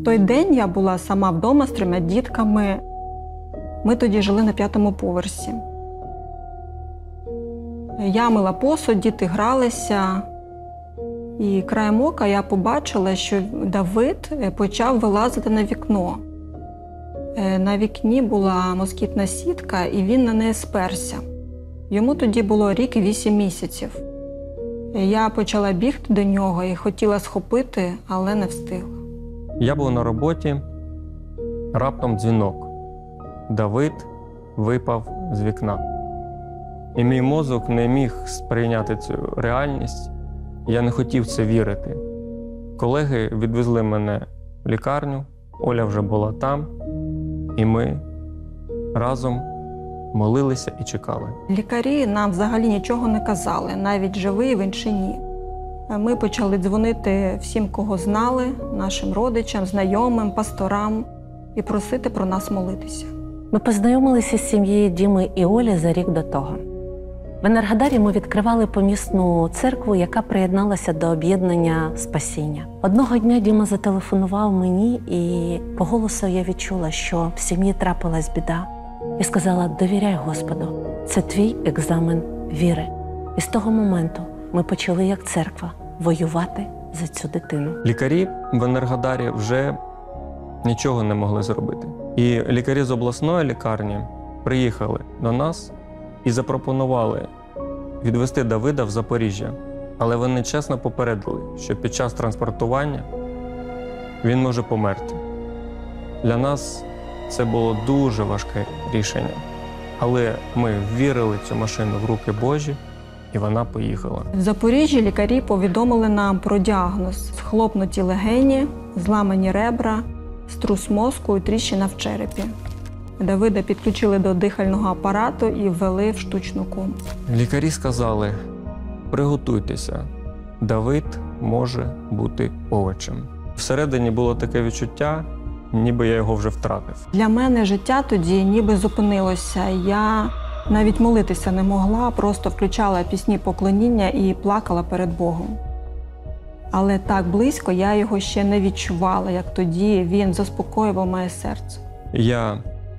В той день я була сама вдома з 3 дітками. Ми тоді жили на 5-му поверсі. Я мила посуд, діти гралися. І краєм ока я побачила, що Давид почав вилазити на вікно. На вікні була москітна сітка, і він на неї сперся. Йому тоді було рік і 8 місяців. Я почала бігти до нього і хотіла схопити, але не встигла. Я був на роботі, раптом дзвінок. Давид випав з вікна. І мій мозок не міг сприйняти цю реальність. Я не хотів це вірити. Колеги відвезли мене в лікарню, Оля вже була там, і ми разом молилися і чекали. Лікарі нам взагалі нічого не казали, навіть живий він чи ні. Ми почали дзвонити всім, кого знали, нашим родичам, знайомим, пасторам і просити про нас молитися. Ми познайомилися з сім'єю Діми і Олі за рік до того. В Енергодарі ми відкривали помісну церкву, яка приєдналася до об'єднання «Спасіння». Одного дня Діма зателефонував мені, і по голосу я відчула, що в сім'ї трапилась біда. І сказала: «Довіряй Господу, це твій екзамен віри». І з того моменту ми почали, як церква, воювати за цю дитину. Лікарі в Енергодарі вже нічого не могли зробити. І лікарі з обласної лікарні приїхали до нас і запропонували відвезти Давида в Запоріжжя. Але вони чесно попередили, що під час транспортування він може померти. Для нас це було дуже важке рішення. Але ми ввірили цю машину в руки Божі, і вона поїхала. В Запоріжжі лікарі повідомили нам про діагноз: схлопнуті легені, зламані ребра, струс мозку і тріщина в черепі. Давида підключили до дихального апарату і ввели в штучну кому. Лікарі сказали: приготуйтеся, Давид може бути овочем. Всередині було таке відчуття, ніби я його вже втратив. Для мене життя тоді ніби зупинилося. Я навіть молитися не могла, просто включала пісні поклоніння і плакала перед Богом. Але так близько я його ще не відчувала, як тоді він заспокоював моє серце. Я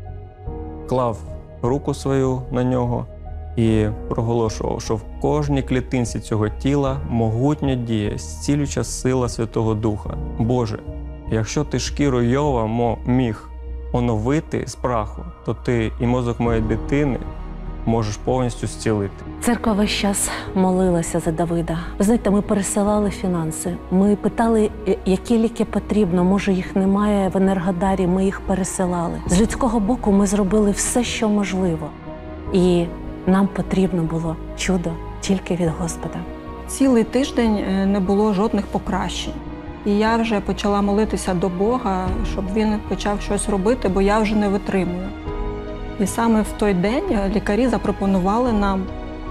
клав руку свою на нього і проголошував, що в кожній клітинці цього тіла могутня діє, зцілююча сила Святого Духа. Боже, якщо ти шкіру Йова міг оновити з праху, то ти і мозок моєї дитини можеш повністю зцілити. Церква весь час молилася за Давида. Ви знаєте, ми пересилали фінанси. Ми питали, які ліки потрібно, може їх немає в Енергодарі, ми їх пересилали. З людського боку ми зробили все, що можливо. І нам потрібно було чудо тільки від Господа. Цілий тиждень не було жодних покращень. І я вже почала молитися до Бога, щоб він почав щось робити, бо я вже не витримую. І саме в той день лікарі запропонували нам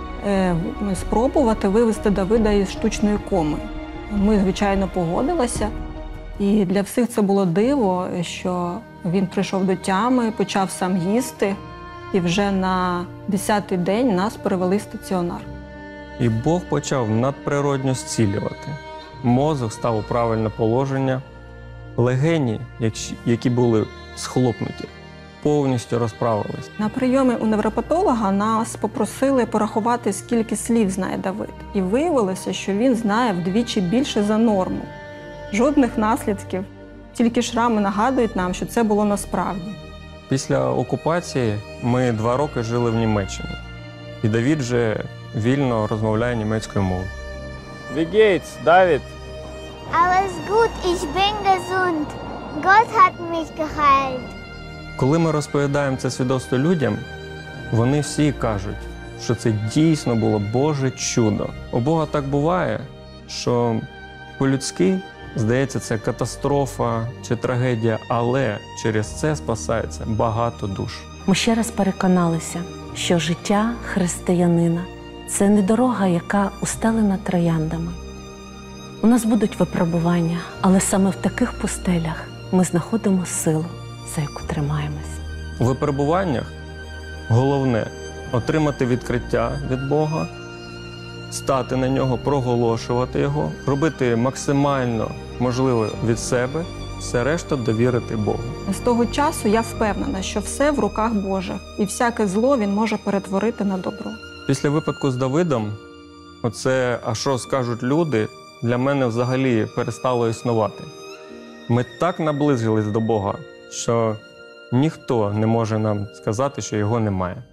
спробувати вивести Давида із штучної коми. Ми, звичайно, погодилися. І для всіх це було диво, що він прийшов до тями, почав сам їсти. І вже на 10-й день нас перевели в стаціонар. І Бог почав надприродньо зцілювати. Мозок став у правильне положення. Легені, які були схлопнуті, повністю розправились. На прийомі у невропатолога нас попросили порахувати, скільки слів знає Давид. І виявилося, що він знає вдвічі більше за норму. Жодних наслідків, тільки шрами нагадують нам, що це було насправді. Після окупації ми 2 роки жили в Німеччині. І Давид вже вільно розмовляє німецькою мовою. Wie geht's, David? Alles gut, ich bin gesund. Gott hat mich geheilt. Коли ми розповідаємо це свідоцтво людям, вони всі кажуть, що це дійсно було Боже чудо. У Бога так буває, що по-людськи, здається, це катастрофа чи трагедія, але через це спасається багато душ. Ми ще раз переконалися, що життя християнина – це не дорога, яка устелена трояндами. У нас будуть випробування, але саме в таких пустелях ми знаходимо силу, за яку тримаємось. У випробуваннях головне – отримати відкриття від Бога, стати на нього, проголошувати його, робити максимально можливе від себе все решта довірити Богу. З того часу я впевнена, що все в руках Божих, і всяке зло Він може перетворити на добро. Після випадку з Давидом, оце «а що скажуть люди» для мене взагалі перестало існувати. Ми так наблизились до Бога, що ніхто не може нам сказати, що його немає.